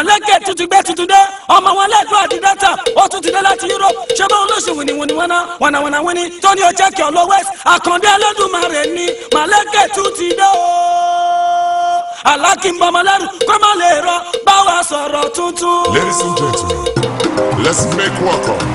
Màlẹ́kẹ̀ tuntun gbé tuntun dé ọmọ wọn lẹ́kọ̀ọ́ àti dátà ó tún ti dé láti Europe ṣé báwọn ló ṣe wìnìwìnì wọnà wíní tó ní ọjà kí ọlọ́ west Àkàndé Ẹlẹ́dùmarè ni Màlẹ́kẹ̀ tún ti dé o alákìmbọmọlẹ́rù kó má lè rọ báwa sọ̀rọ̀ tuntun. Ladies and gentlemen, let's make welcome.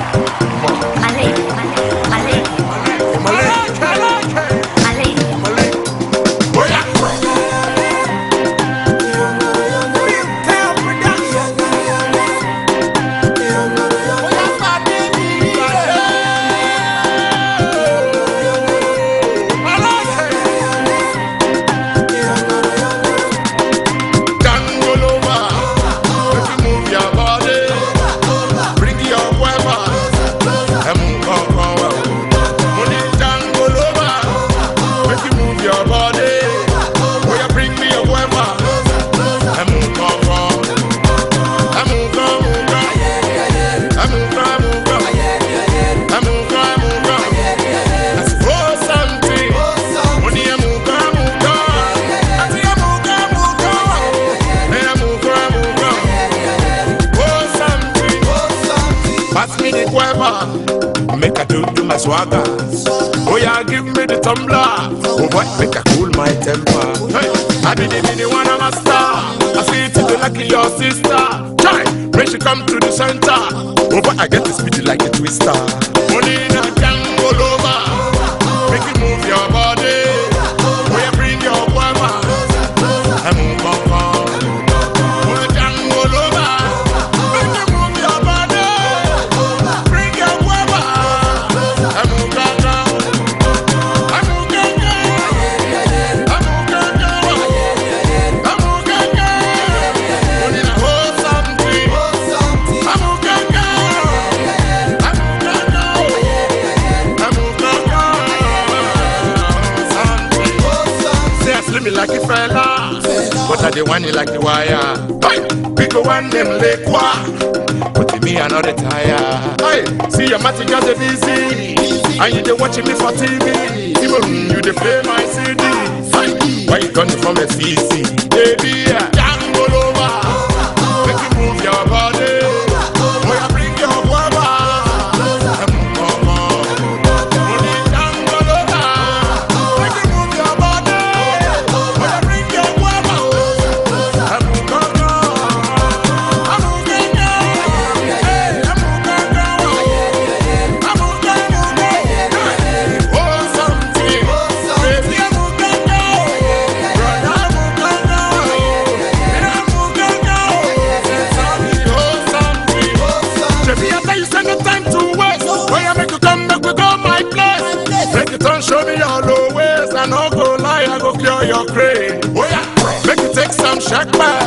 Make I do my swagger. Oh yeah, give me the tumbler. Oh what, make I cool my temper. Hey, I be the one I'm a star. I see it to the lucky your sister. Try, when she come to the center. Oh but I get the speed like a twister. Money in a jungle over. Make you move your body. Oh yeah, bring your woman. I move on. Like a fella, but I the one you like the wire. Hey, we go one them lake walk, but me another tire. Hey, see your matty just busy, and you they watching me for TV. Even you they play my CD. Hey, why you coming from a CC? Baby, jangle over, make you move your body. Why you bring your guava? Show me your low ways, I no go lie, I go clear your crane. Oh yeah, make you take some shack back.